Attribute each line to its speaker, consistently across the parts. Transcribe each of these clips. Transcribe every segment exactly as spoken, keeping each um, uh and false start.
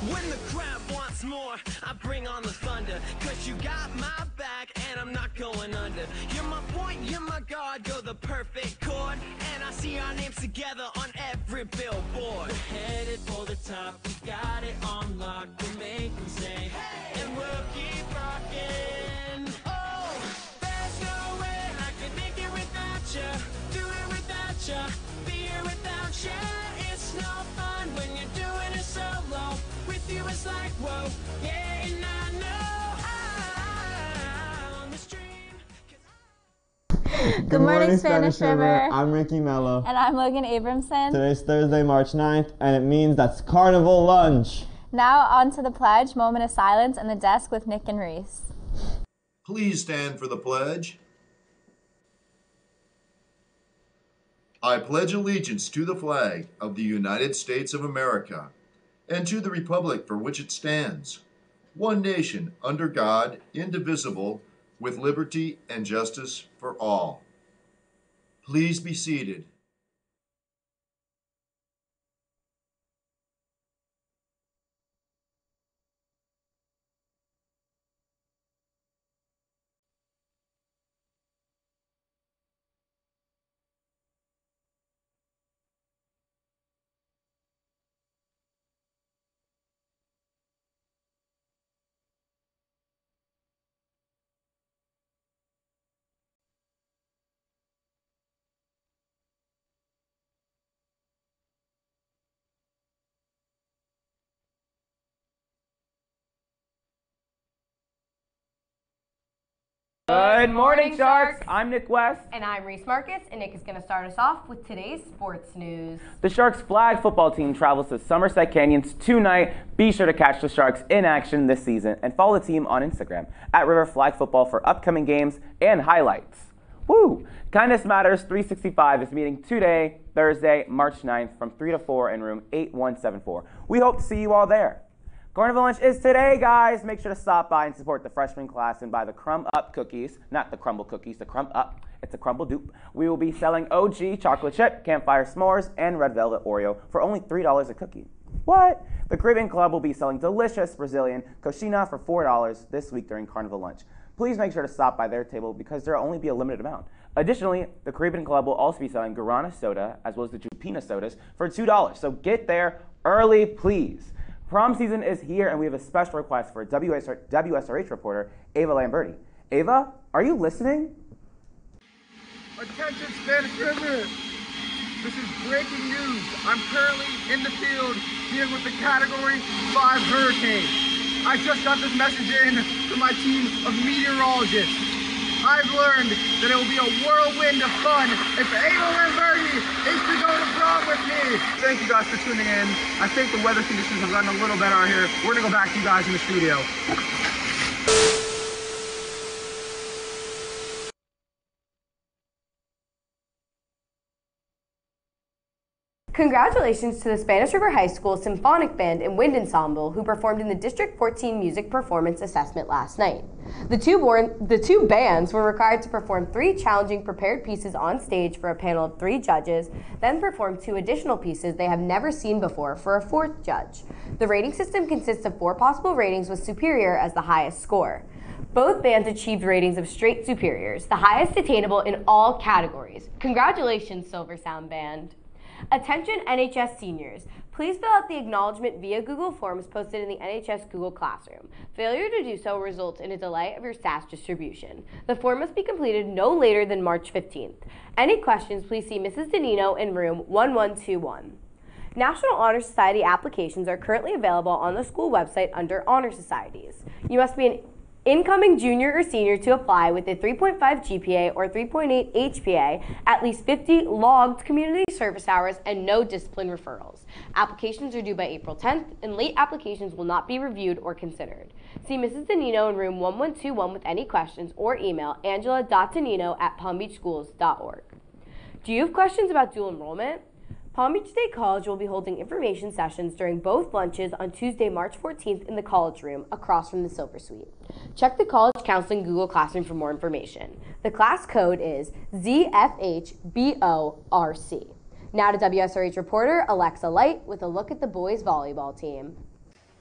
Speaker 1: When the crowd wants more, I bring on the thunder. Cause you got my back and I'm not going under. You're my point, you're my guard, you're the perfect chord. And I see our names together on every billboard. We're headed for the top, we got it on lock. We'll make them say, hey, and we'll keep rocking. Oh, there's no way I can make it without you. Do it without you, be here without you. It's no fun when you're doing it solo. With you it's like, whoa, yeah, and I know I'm on the stream.
Speaker 2: Good, Good morning, morning, Spanish, Spanish River.
Speaker 3: River. I'm Ricky Mello.
Speaker 2: And I'm Logan Abramson.
Speaker 3: Today's Thursday, March ninth, and it means that's Carnival Lunch.
Speaker 2: Now on to the pledge, moment of silence, and the desk with Nick and Reese.
Speaker 4: Please stand for the pledge. I pledge allegiance to the flag of the United States of America and to the republic for which it stands, one nation, under God, indivisible, with liberty and justice for all. Please be seated.
Speaker 5: Good morning, Sharks. I'm Nick West.
Speaker 6: And I'm Reese Marcus, and Nick is going to start us off with today's sports news.
Speaker 5: The Sharks flag football team travels to Somerset Canyons tonight. Be sure to catch the Sharks in action this season and follow the team on Instagram at River Flag Football for upcoming games and highlights. Woo! Kindness Matters three sixty-five is meeting today, Thursday, March ninth from three to four in room eight one seven four. We hope to see you all there. Carnival Lunch is today, guys. Make sure to stop by and support the freshman class and buy the Crumb Up cookies. Not the crumble cookies, the Crumb Up. It's a crumble dupe. We will be selling O G chocolate chip, campfire s'mores, and red velvet Oreo for only three dollars a cookie. What? The Caribbean Club will be selling delicious Brazilian coxinha for four dollars this week during Carnival Lunch. Please make sure to stop by their table because there will only be a limited amount. Additionally, the Caribbean Club will also be selling Guarana soda as well as the Jupina sodas for two dollars. So get there early, please. Prom season is here, and we have a special request for W S R H reporter, Ava Lamberti. Ava, are you listening?
Speaker 7: Attention, Spanish River! This is breaking news. I'm currently in the field dealing with the Category five hurricane. I just got this message in from my team of meteorologists. I've learned that it will be a whirlwind of fun if Ava Lamberti is to go to prom with me. Thank you guys for tuning in. I think the weather conditions have gotten a little better out here. We're going to go back to you guys in the studio.
Speaker 6: Congratulations to the Spanish River High School Symphonic Band and Wind Ensemble who performed in the District fourteen Music Performance Assessment last night. The two, born, the two bands were required to perform three challenging prepared pieces on stage for a panel of three judges, then perform two additional pieces they have never seen before for a fourth judge. The rating system consists of four possible ratings with superior as the highest score. Both bands achieved ratings of straight superiors, the highest attainable in all categories. Congratulations, Silver Sound Band. Attention N H S seniors, please fill out the acknowledgement via Google Forms posted in the N H S Google Classroom. Failure to do so results in a delay of your S A S distribution. The form must be completed no later than March fifteenth. Any questions, please see Missus Danino in room one one two one. National Honor Society applications are currently available on the school website under Honor Societies. You must be an incoming junior or senior to apply with a three point five G P A or three point eight H P A, at least fifty logged community service hours, and no discipline referrals. Applications are due by April tenth, and late applications will not be reviewed or considered. See Missus Danino in room one one two one with any questions or email angela dot danino at palm beach schools dot org. Do you have questions about dual enrollment? Palm Beach State College will be holding information sessions during both lunches on Tuesday, March fourteenth in the College Room across from the Silver Suite. Check the College Counseling Google Classroom for more information. The class code is Z F H B O R C. Now to W S R H reporter Alexa Light with a look at the boys volleyball team.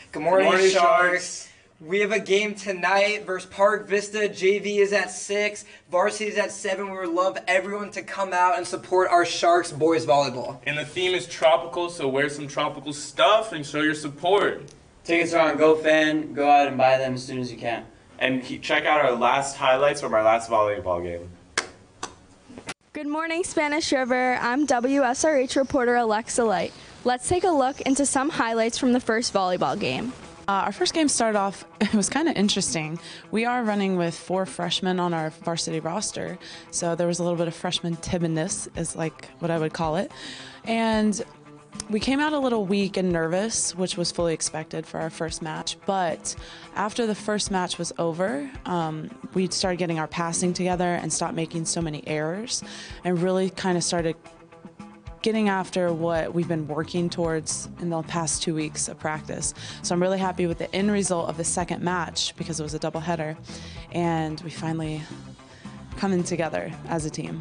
Speaker 8: Good morning,
Speaker 9: Good morning,
Speaker 8: Sharks.
Speaker 9: Sharks.
Speaker 8: We have a game tonight versus Park Vista. J V is at six, varsity is at seven. We would love everyone to come out and support our Sharks boys volleyball.
Speaker 9: And the theme is tropical, so wear some tropical stuff and show your support.
Speaker 10: Tickets are on GoFan. Go out and buy them as soon as you can.
Speaker 9: And he, check out our last highlights from our last volleyball game.
Speaker 11: Good morning, Spanish River. I'm W S R H reporter Alexa Light. Let's take a look into some highlights from the first volleyball game.
Speaker 12: Uh, our first game started off, it was kind of interesting. We are running with four freshmen on our varsity roster, so there was a little bit of freshman timidness, is like what I would call it. And we came out a little weak and nervous, which was fully expected for our first match. But after the first match was over, um, we started getting our passing together and stopped making so many errors and really kind of started getting after what we've been working towards in the past two weeks of practice. So I'm really happy with the end result of the second match because it was a doubleheader, and we finally coming together as a team.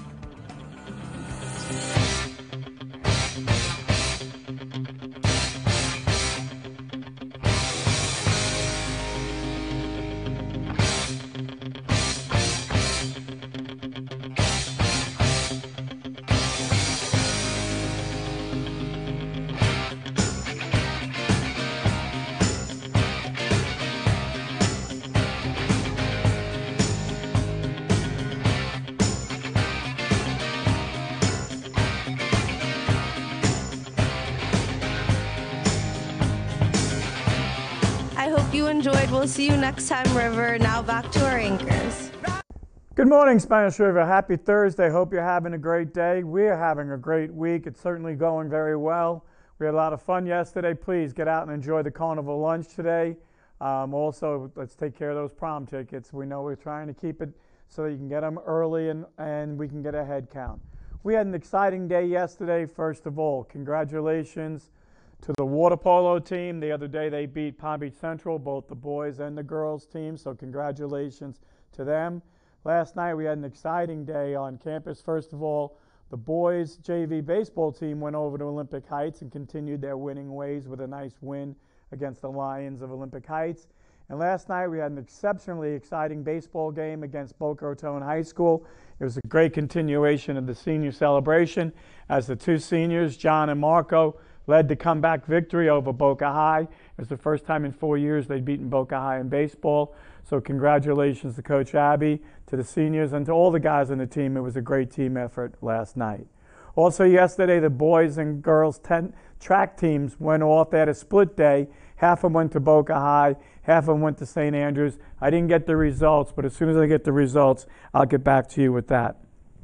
Speaker 11: I hope you enjoyed. We'll see you next time, River. Now back to our anchors.
Speaker 13: Good morning, Spanish River. Happy Thursday. Hope you're having a great day. We're having a great week. It's certainly going very well. We had a lot of fun yesterday. Please get out and enjoy the carnival lunch today. Um, also, let's take care of those prom tickets. We know we're trying to keep it so that you can get them early and, and we can get a head count. We had an exciting day yesterday. First of all, congratulations to the water polo team. The other day they beat Palm Beach Central, both the boys and the girls team, so congratulations to them. Last night we had an exciting day on campus. First of all, the boys J V baseball team went over to Olympic Heights and continued their winning ways with a nice win against the Lions of Olympic Heights. And last night we had an exceptionally exciting baseball game against Boca Raton High School. It was a great continuation of the senior celebration as the two seniors, John and Marco, led the comeback victory over Boca High. It was the first time in four years they'd beaten Boca High in baseball. So congratulations to Coach Abby, to the seniors, and to all the guys on the team. It was a great team effort last night. Also yesterday, the boys and girls ten track teams went off. They had a split day. Half of them went to Boca High, half of them went to Saint Andrews. I didn't get the results, but as soon as I get the results, I'll get back to you with that.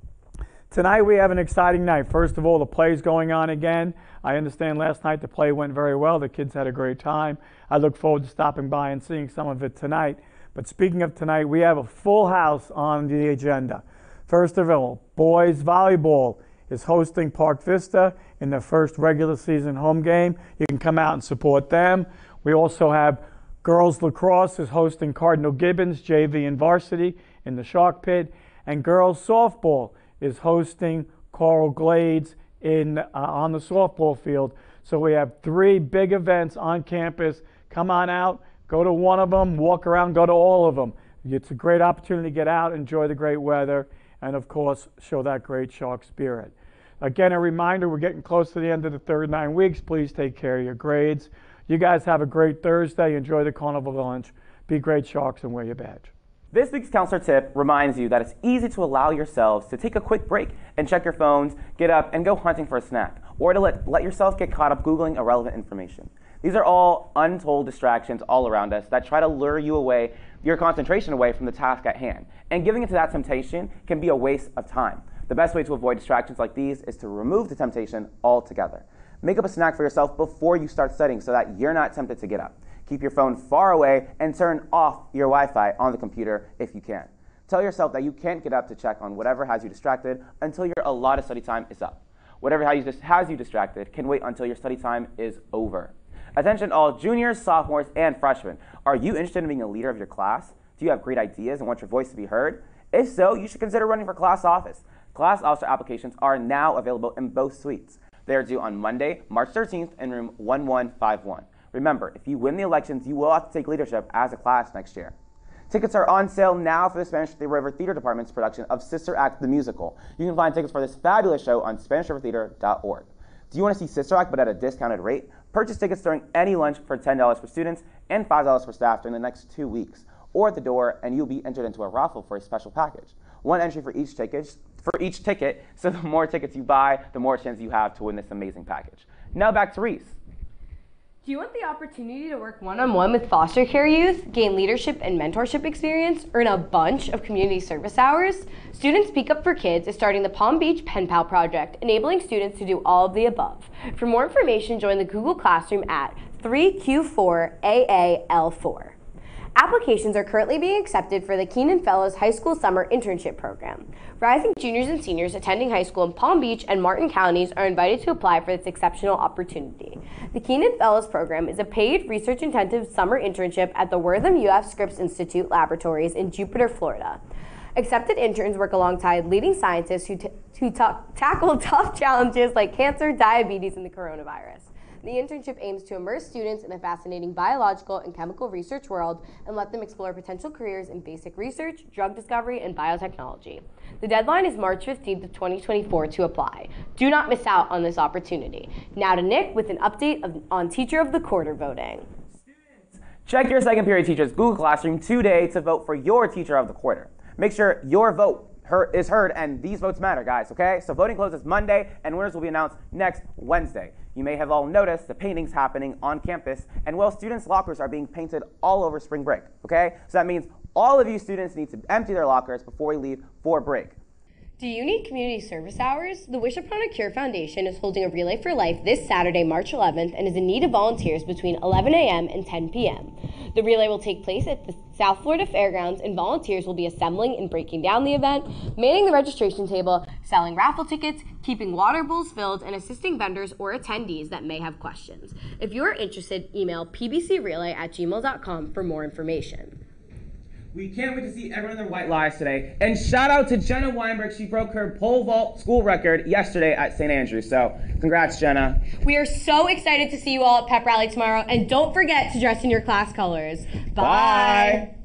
Speaker 13: Tonight we have an exciting night. First of all, the play's going on again. I understand last night the play went very well. The kids had a great time. I look forward to stopping by and seeing some of it tonight. But speaking of tonight, we have a full house on the agenda. First of all, boys volleyball is hosting Park Vista in their first regular season home game. You can come out and support them. We also have girls lacrosse is hosting Cardinal Gibbons, J V and varsity in the Shark Pit. And girls softball is hosting Coral Glades in uh, on the softball field. So we have three big events on campus. Come on out, go to one of them, walk around, go to all of them. It's a great opportunity to get out, enjoy the great weather, and of course, show that great Shark spirit. Again, a reminder, we're getting close to the end of the third nine weeks. Please take care of your grades. You guys have a great Thursday. Enjoy the carnival lunch. Be great Sharks and wear your badge.
Speaker 5: This week's counselor tip reminds you that it's easy to allow yourselves to take a quick break and check your phones, get up, and go hunting for a snack, or to let, let yourself get caught up Googling irrelevant information. These are all untold distractions all around us that try to lure you away, your concentration away from the task at hand. And giving into that temptation can be a waste of time. The best way to avoid distractions like these is to remove the temptation altogether. Make up a snack for yourself before you start studying so that you're not tempted to get up. Keep your phone far away and turn off your Wi-Fi on the computer if you can. Tell yourself that you can't get up to check on whatever has you distracted until your allotted study time is up. Whatever has you distracted can wait until your study time is over. Attention all juniors, sophomores, and freshmen. Are you interested in being a leader of your class? Do you have great ideas and want your voice to be heard? If so, you should consider running for class office. Class officer applications are now available in both suites. They are due on Monday, March thirteenth in room one one five one. Remember, if you win the elections, you will have to take leadership as a class next year. Tickets are on sale now for the Spanish River Theater Department's production of Sister Act the Musical. You can find tickets for this fabulous show on spanish river theater dot org. Do you want to see Sister Act but at a discounted rate? Purchase tickets during any lunch for ten dollars for students and five dollars for staff during the next two weeks, or at the door, and you'll be entered into a raffle for a special package. One entry for each ticket, for each ticket, so the more tickets you buy, the more chance you have to win this amazing package. Now back to Reese.
Speaker 6: Do you want the opportunity to work one-on-one with foster care youth, gain leadership and mentorship experience, earn a bunch of community service hours? Students Speak Up for Kids is starting the Palm Beach Pen Pal project, enabling students to do all of the above. For more information, join the Google Classroom at three Q four A A L four. Applications are currently being accepted for the Keenan Fellows High School Summer Internship Program. Rising juniors and seniors attending high school in Palm Beach and Martin counties are invited to apply for this exceptional opportunity. The Keenan Fellows Program is a paid, research-intensive summer internship at the Wortham U F Scripps Institute Laboratories in Jupiter, Florida. Accepted interns work alongside leading scientists who, t who tackle tough challenges like cancer, diabetes, and the coronavirus. The internship aims to immerse students in a fascinating biological and chemical research world and let them explore potential careers in basic research, drug discovery, and biotechnology. The deadline is March fifteenth of twenty twenty-four to apply. Do not miss out on this opportunity. Now to Nick with an update of, on Teacher of the Quarter voting.
Speaker 5: Check your second period teacher's Google Classroom today to vote for your Teacher of the Quarter. Make sure your vote is heard, and these votes matter, guys, okay? So voting closes Monday, and winners will be announced next Wednesday. You may have all noticed the paintings happening on campus, and well, students' lockers are being painted all over spring break, okay? So that means all of you students need to empty their lockers before we leave for break.
Speaker 6: Do you need community service hours? The Wish Upon a Cure Foundation is holding a Relay for Life this Saturday, March eleventh, and is in need of volunteers between eleven A M and ten P M The relay will take place at the South Florida Fairgrounds, and volunteers will be assembling and breaking down the event, manning the registration table, selling raffle tickets, keeping water bowls filled, and assisting vendors or attendees that may have questions. If you are interested, email p b c relay at gmail dot com for more information.
Speaker 5: We can't wait to see everyone in their white lies today. And shout out to Jenna Weinberg. She broke her pole vault school record yesterday at Saint Andrews. So congrats, Jenna.
Speaker 6: We are so excited to see you all at Pep Rally tomorrow. And don't forget to dress in your class colors. Bye. Bye.